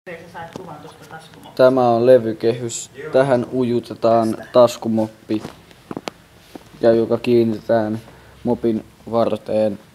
Tämä on levykehys. Tähän ujutetaan taskumoppi, ja joka kiinnitetään mopin varteen.